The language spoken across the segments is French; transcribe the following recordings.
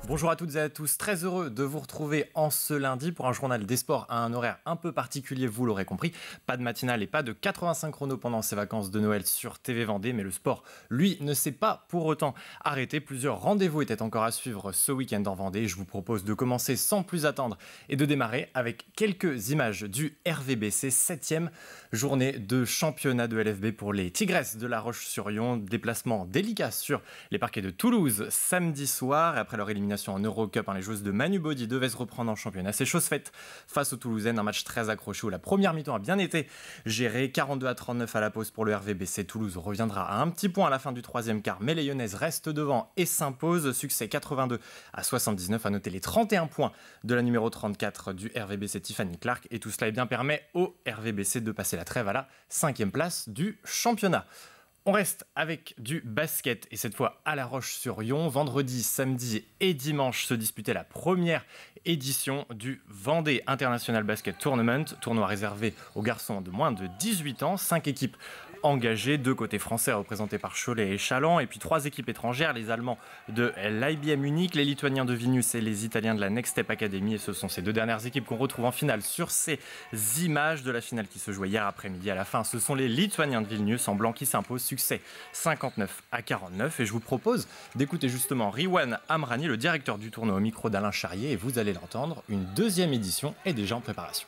Bonjour à toutes et à tous, très heureux de vous retrouver en ce lundi pour un journal des sports à un horaire un peu particulier, vous l'aurez compris. Pas de matinale et pas de 85 chrono pendant ces vacances de Noël sur TV Vendée, mais le sport, lui, ne s'est pas pour autant arrêté. Plusieurs rendez-vous étaient encore à suivre ce week-end en Vendée. Je vous propose de commencer sans plus attendre et de démarrer avec quelques images du RVBC, 7e journée de championnat de LFB pour les Tigresses de La Roche-sur-Yon. Déplacement délicat sur les parquets de Toulouse samedi soir. Et après leur élimination en Eurocup, les joueuses de Manu Body devaient se reprendre en championnat. C'est chose faite face aux Toulousaines, un match très accroché où la première mi-temps a bien été gérée. 42-39 à la pause pour le RVBC. Toulouse reviendra à un petit point à la fin du troisième quart, mais les Lyonnaises restent devant et s'imposent. Succès 82-79. À noter les 31 points de la numéro 34 du RVBC, Tiffany Clark. Et tout cela permet au RVBC de passer la trêve à la 5e place du championnat. On reste avec du basket et cette fois à La Roche-sur-Yon. Vendredi, samedi et dimanche se disputait la première édition du Vendée International Basket Tournament, tournoi réservé aux garçons de moins de 18 ans. 5 équipes engagées, 2 côtés français représentés par Cholet et Chaland, et puis 3 équipes étrangères, les Allemands de l'IBM Munich, les Lituaniens de Vilnius et les Italiens de la Next Step Academy. Et ce sont ces 2 dernières équipes qu'on retrouve en finale sur ces images de la finale qui se jouait hier après-midi. À la fin, ce sont les Lituaniens de Vilnius en blanc qui s'imposent. Succès 59-49. Et je vous propose d'écouter justement Riwan Amrani, le directeur du tournoi, au micro d'Alain Charrier. Et vous allez l'entendre, une 2e édition est déjà en préparation.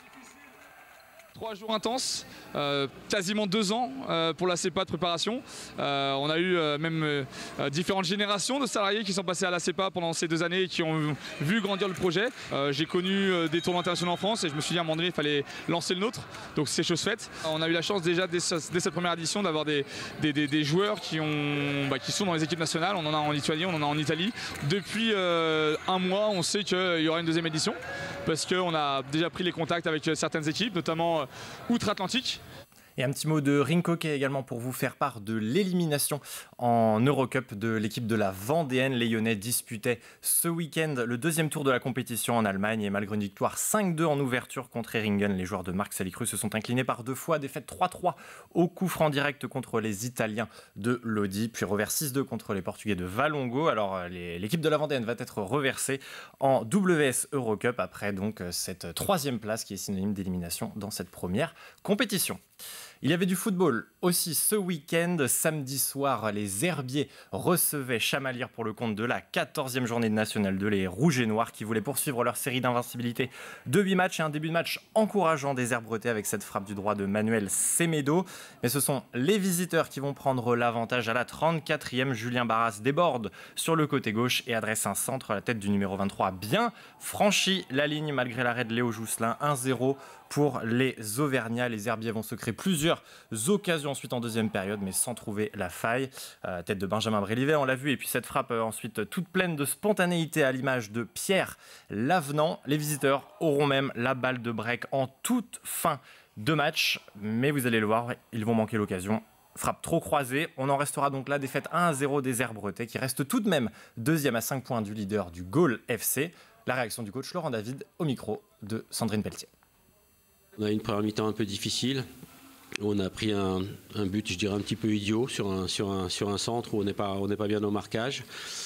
3 jours intenses, quasiment 2 ans pour la CEPA de préparation. On a eu même différentes générations de salariés qui sont passés à la CEPA pendant ces 2 années et qui ont vu grandir le projet. J'ai connu des tournois internationaux en France et je me suis dit à un moment donné il fallait lancer le nôtre, donc c'est chose faite. On a eu la chance déjà dès cette première édition d'avoir des joueurs qui sont dans les équipes nationales. On en a en Lituanie, on en a en Italie. Depuis un mois on sait qu'il y aura une 2e édition parce qu'on a déjà pris les contacts avec certaines équipes, notamment outre-Atlantique. Et un petit mot de rink hockey également pour vous faire part de l'élimination en Eurocup de l'équipe de la Vendéenne. Les Lyonnais disputaient ce week-end le 2e tour de la compétition en Allemagne et malgré une victoire 5-2 en ouverture contre Ehringen, les joueurs de Marc Salicru se sont inclinés par 2 fois. Défaite 3-3 au coup franc direct contre les Italiens de Lodi, puis revers 6-2 contre les Portugais de Valongo. Alors l'équipe de la Vendéenne va être reversée en WS Eurocup après donc cette 3e place qui est synonyme d'élimination dans cette première compétition. Il y avait du football aussi ce week-end. Samedi soir, les Herbiers recevaient Chamalières pour le compte de la 14e journée de National 2. Les Rouges et Noirs qui voulaient poursuivre leur série d'invincibilité de 8 matchs et un début de match encourageant des Herbretais avec cette frappe du droit de Manuel Semedo. Mais ce sont les visiteurs qui vont prendre l'avantage à la 34e. Julien Barras déborde sur le côté gauche et adresse un centre à la tête du numéro 23. Bien franchi la ligne malgré l'arrêt de Léo Jousselin. 1-0 pour les Auvergnats. Les Herbiers vont se créer plusieurs occasions ensuite en 2e période, mais sans trouver la faille. Tête de Benjamin Brélivet, on l'a vu. Et puis cette frappe ensuite toute pleine de spontanéité à l'image de Pierre Lavenant. Les visiteurs auront même la balle de break en toute fin de match. Mais vous allez le voir, ils vont manquer l'occasion. Frappe trop croisée. On en restera donc là. Défaite 1-0 des Herbretais qui reste tout de même 2e à 5 points du leader du Gaulle FC. La réaction du coach Laurent David au micro de Sandrine Pelletier. On a eu une première mi-temps un peu difficile. On a pris un but, je dirais, un petit peu idiot sur un centre où on n'est pas bien au marquage.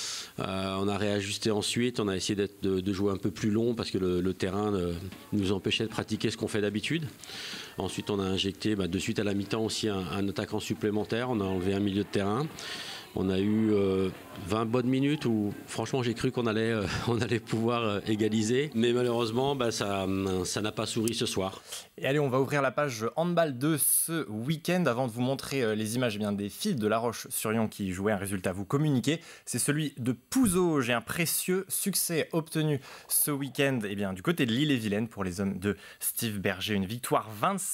On a réajusté ensuite, on a essayé de jouer un peu plus long parce que le terrain nous empêchait de pratiquer ce qu'on fait d'habitude. Ensuite, on a injecté de suite à la mi-temps aussi un attaquant supplémentaire. On a enlevé un milieu de terrain. On a eu 20 bonnes minutes où franchement j'ai cru qu'on allait pouvoir égaliser. Mais malheureusement ça n'a pas souri ce soir. Et allez, on va ouvrir la page handball de ce week-end avant de vous montrer les images des filles de La Roche-sur-Yon qui jouaient. Un résultat à vous communiquer. C'est celui de Pouzauges et un précieux succès obtenu ce week-end du côté de l'Ille-et-Vilaine pour les hommes de Steve Berger. Une victoire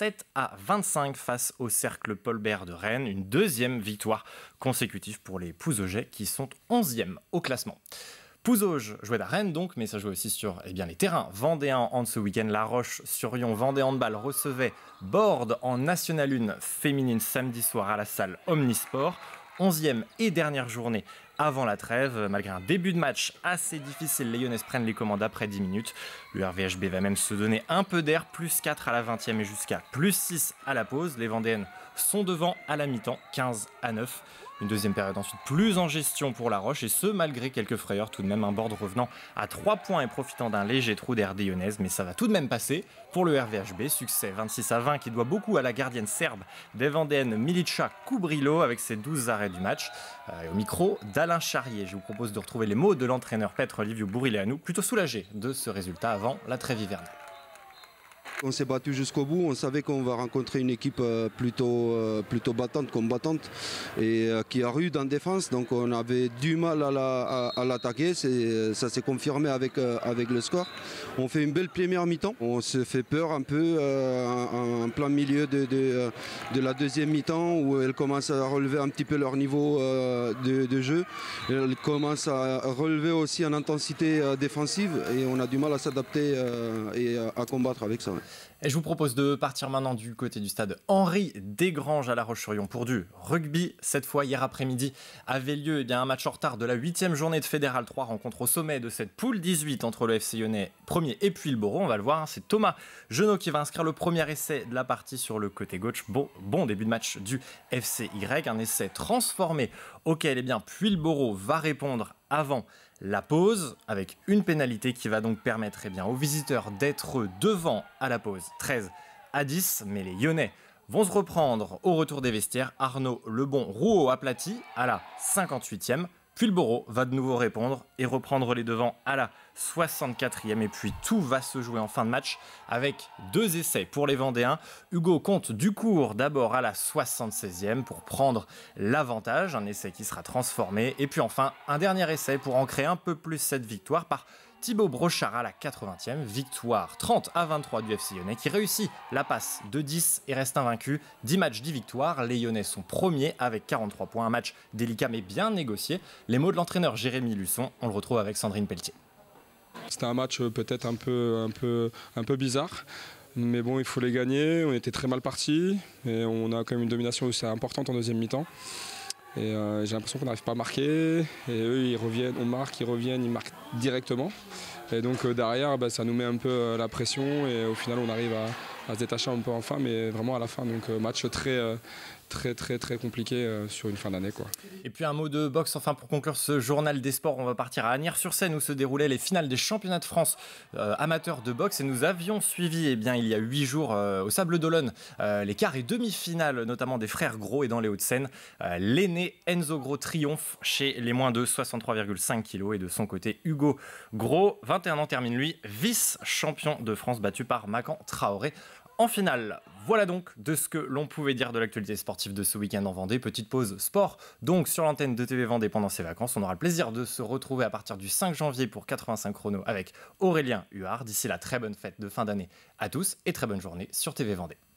27-25 face au Cercle Paul Bert de Rennes. Une 2e victoire consécutive pour les Pouzaugeais qui sont 11e au classement. Pouzauges jouait à Rennes donc, mais ça jouait aussi sur les terrains vendéens en ce week-end. La Roche-sur-Yon, Vendée Handball recevait Borde en National 1 féminine samedi soir à la salle Omnisport. 11e et dernière journée avant la trêve. Malgré un début de match assez difficile, les Lyonnaises prennent les commandes après 10 minutes. Le RVHB va même se donner un peu d'air, plus 4 à la 20e et jusqu'à plus 6 à la pause. Les Vendéennes sont devant à la mi-temps, 15-9. Une deuxième période ensuite plus en gestion pour La Roche, et ce malgré quelques frayeurs, tout de même un board revenant à 3 points et profitant d'un léger trou d'air des Lyonnaises, mais ça va tout de même passer pour le RVHB. Succès 26-20 qui doit beaucoup à la gardienne serbe des Vendéennes Milica Kubrilo avec ses 12 arrêts du match. Au micro d'Alain Charrier, je vous propose de retrouver les mots de l'entraîneur Petr Liviu Burileanu, plutôt soulagé de ce résultat avant la trêve hivernale. On s'est battu jusqu'au bout, on savait qu'on va rencontrer une équipe plutôt battante, combattante et qui est rude en défense, donc on avait du mal à l'attaquer, ça s'est confirmé avec le score. On fait une belle première mi-temps, on se fait peur un peu en plein milieu de la deuxième mi-temps où elles commencent à relever un petit peu leur niveau de jeu. Elles commencent à relever aussi en intensité défensive et on a du mal à s'adapter et à combattre avec ça. Ouais. Et je vous propose de partir maintenant du côté du stade Henri Desgranges à La Roche-sur-Yon pour du rugby. Cette fois, hier après-midi, avait lieu un match en retard de la 8e journée de Fédéral 3, rencontre au sommet de cette poule 18 entre le FC Lyonnais premier et Puylleboro. On va le voir, c'est Thomas Genot qui va inscrire le premier essai de la partie sur le côté gauche. Bon début de match du FCY, un essai transformé auquel Puylleboro va répondre avant la pause, avec une pénalité qui va donc permettre aux visiteurs d'être devant à la pause 13-10. Mais les Lyonnais vont se reprendre au retour des vestiaires. Arnaud Lebon Rouault aplati à la 58e. Puylleboro va de nouveau répondre et reprendre les devants à la 64e. Et puis tout va se jouer en fin de match avec 2 essais pour les Vendéens. Hugo Comte Ducourt d'abord à la 76e pour prendre l'avantage. Un essai qui sera transformé. Et puis enfin un dernier essai pour ancrer un peu plus cette victoire par Thibaut Brochard à la 80e, victoire 30-23 du FC Lyonnais qui réussit la passe de 10 et reste invaincu. 10 matchs, 10 victoires, les Lyonnais sont premiers avec 43 points, un match délicat mais bien négocié. Les mots de l'entraîneur Jérémy Luçon, on le retrouve avec Sandrine Pelletier. C'était un match peut-être un peu bizarre. Mais bon, il faut les gagner, on était très mal partis et on a quand même une domination aussi importante en deuxième mi-temps. Et j'ai l'impression qu'on n'arrive pas à marquer. Et eux, ils reviennent, on marque, ils reviennent, ils marquent directement. Et donc derrière, ça nous met un peu la pression. Et au final, on arrive à se détacher un peu en fin, mais vraiment à la fin. Donc match très compliqué sur une fin d'année, quoi. Et puis un mot de boxe enfin pour conclure ce journal des sports. On va partir à Asnières-sur-Seine où se déroulaient les finales des championnats de France amateurs de boxe et nous avions suivi il y a 8 jours au Sable d'Olonne les quarts et demi-finales notamment des frères Gros, et dans les Hauts-de-Seine l'aîné Enzo Gros triomphe chez les moins de 63,5 kg et de son côté Hugo Gros, 21 ans, termine lui vice-champion de France battu par Makan Traoré en finale. Voilà donc de ce que l'on pouvait dire de l'actualité sportive de ce week-end en Vendée. Petite pause sport donc sur l'antenne de TV Vendée pendant ces vacances. On aura le plaisir de se retrouver à partir du 5 janvier pour 85 chrono avec Aurélien Huard. D'ici là, très bonne fête de fin d'année à tous et très bonne journée sur TV Vendée.